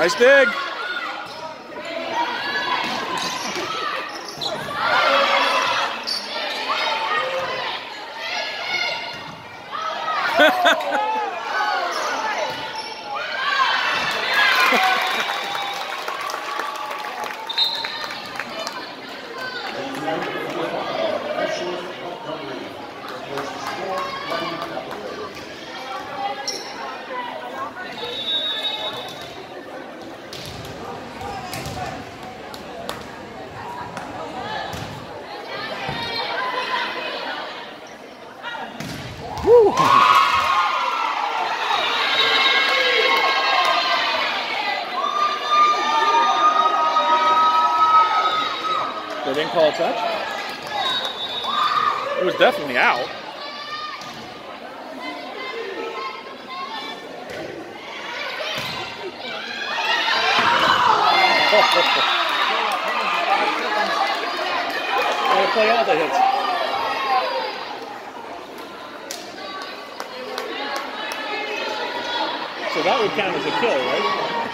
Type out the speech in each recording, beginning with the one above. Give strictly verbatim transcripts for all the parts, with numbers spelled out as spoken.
Nice dig. Woo! They didn't call a touch? It was definitely out. Gotta play all the hits. So that would count as a kill, right?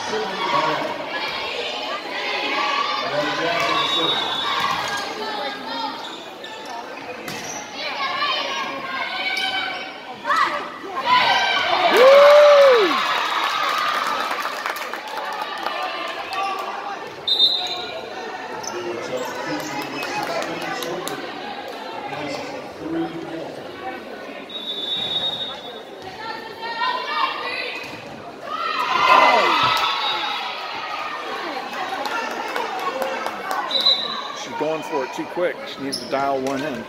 Going for it too quick. She needs to dial one in.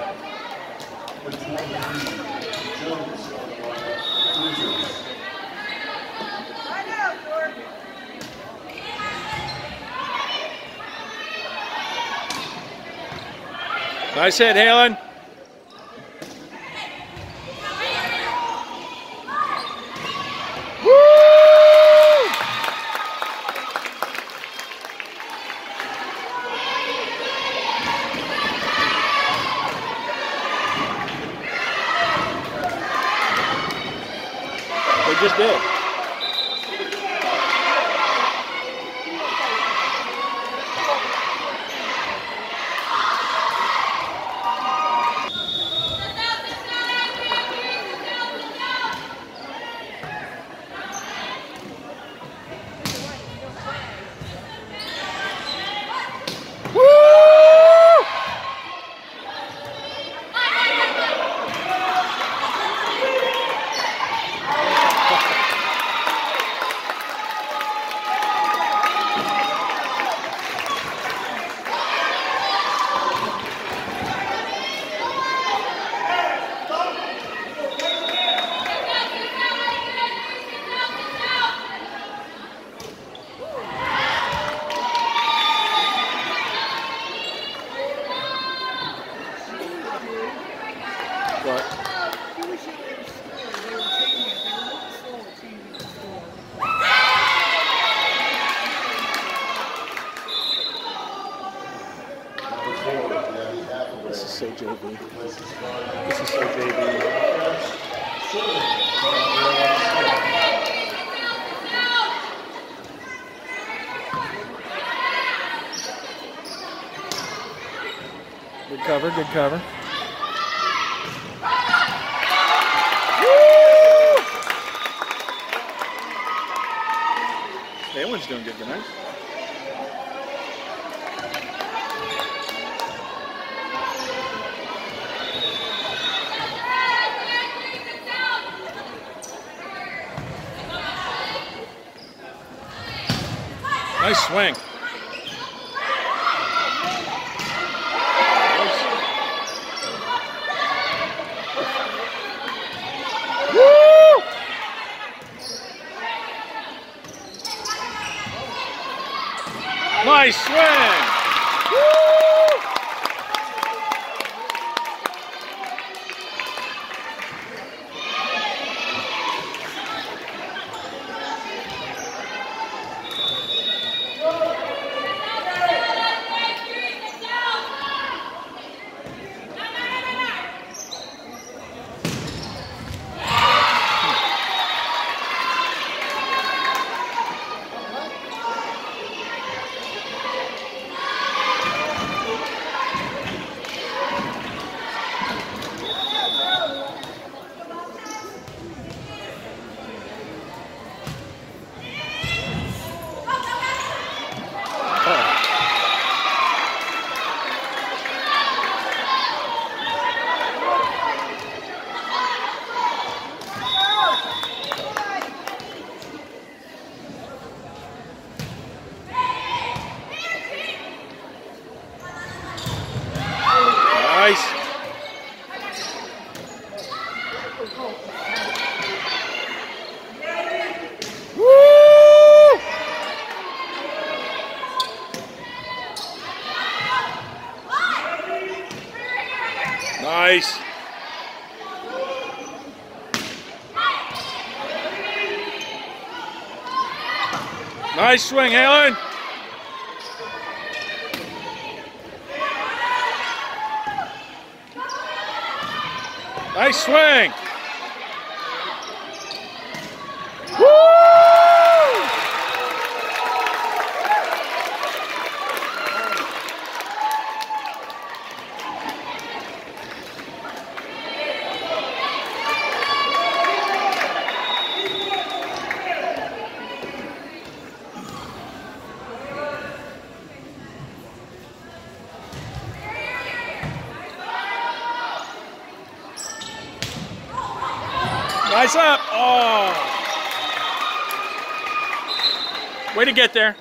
Nice hit, Halen. They just did. What? This is so J V. This is so J V. Good cover, good cover. Halen's doing good tonight. Nice swing. Woo! Nice swing. Woo! Nice. Woo! Nice. Nice swing, Halen. Nice swing. Woo! Nice up. Oh. Way to get there.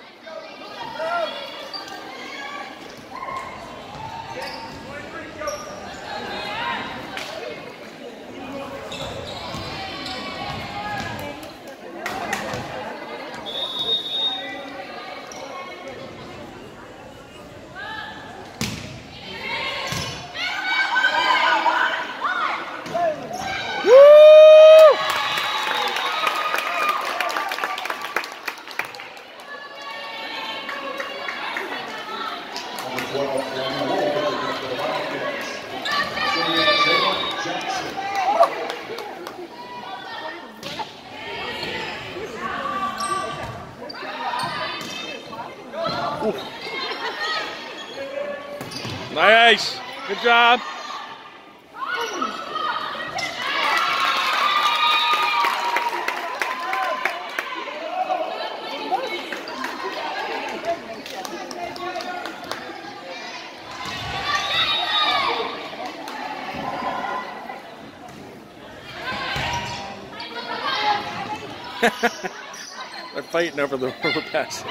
Ooh. Nice. Good job. They're fighting over the overpasses.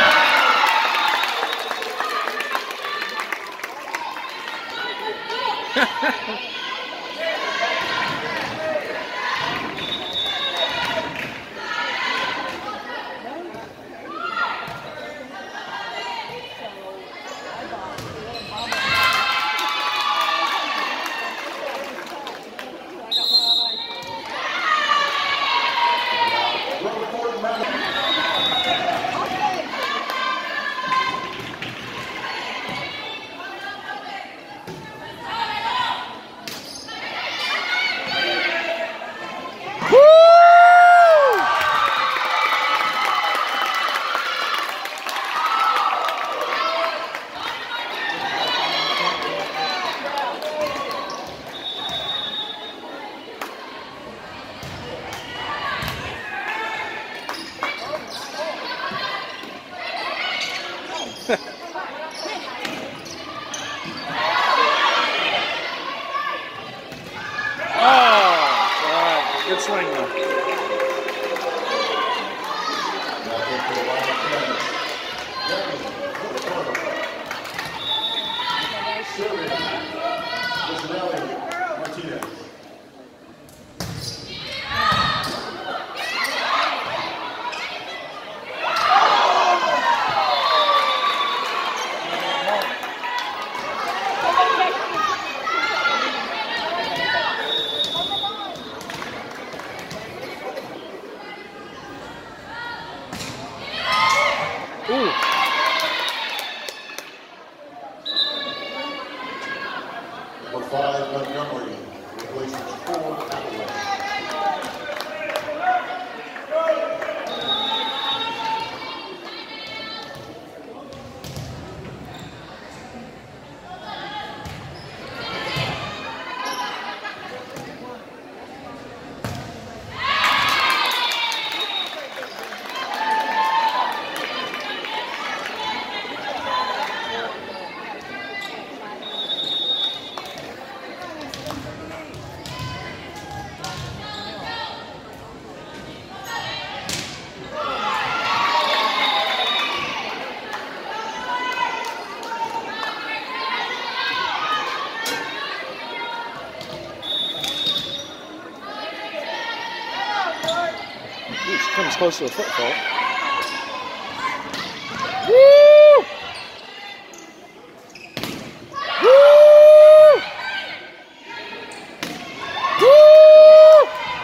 Oh, all right. Good swing though. Ooh. Number five, Montgomery, replacing four, Applewhite. close to the foot fault. Woo! Woo! Woo!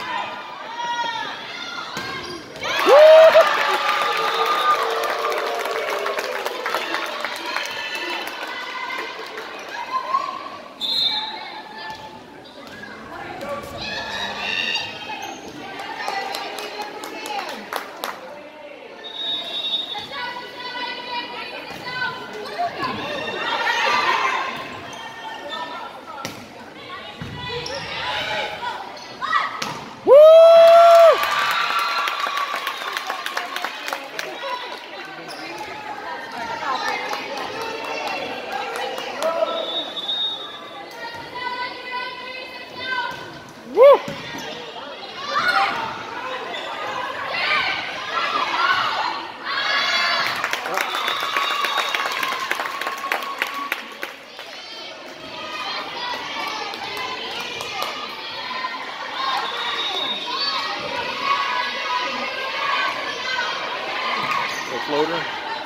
Floater.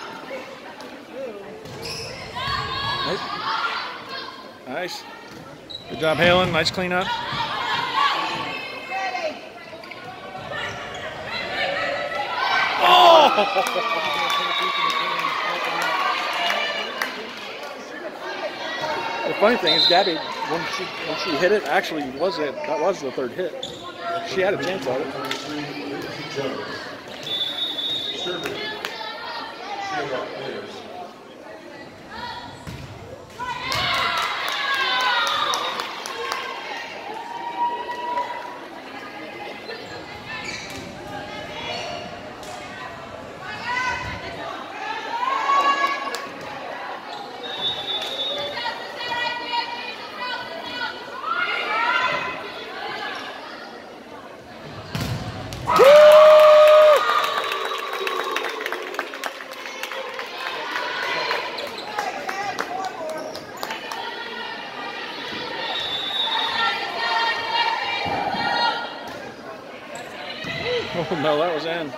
Nope. Nice. Good job, Halen. Nice cleanup. Oh! The funny thing is, Gabby, when she when she hit it, actually was it that was the third hit. She had a chance at it. Oh no, that was in.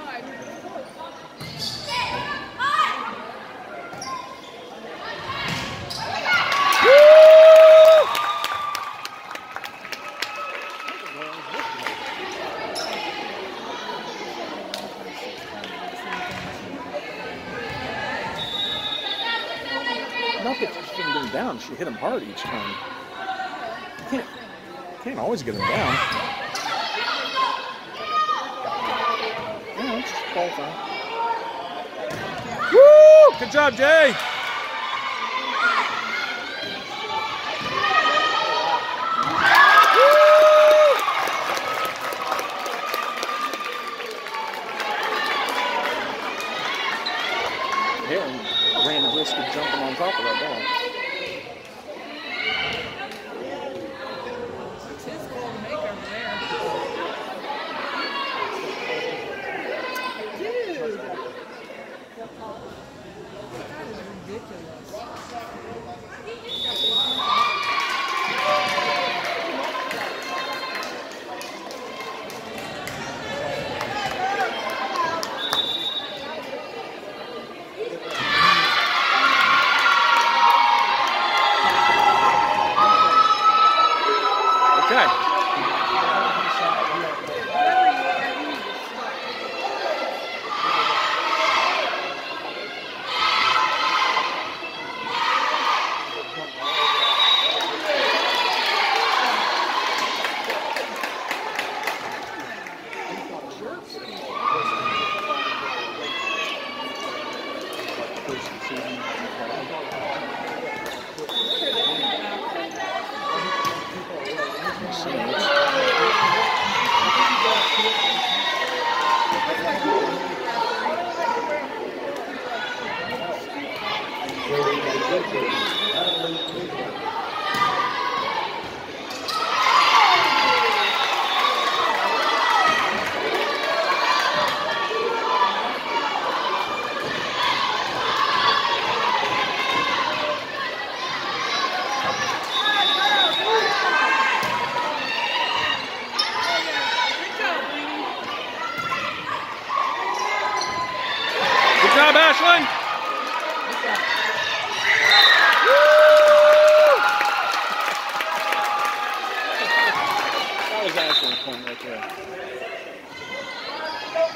Not that she didn't get him down, she hit him hard each time. You can't, you can't always get him down. Yeah, it's just qualifying. Woo! Good job, Jay! Halen ran the risk of jumping on top of that ball. It's his goal to make over there. Dude! That is ridiculous. Okay.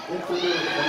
Infielder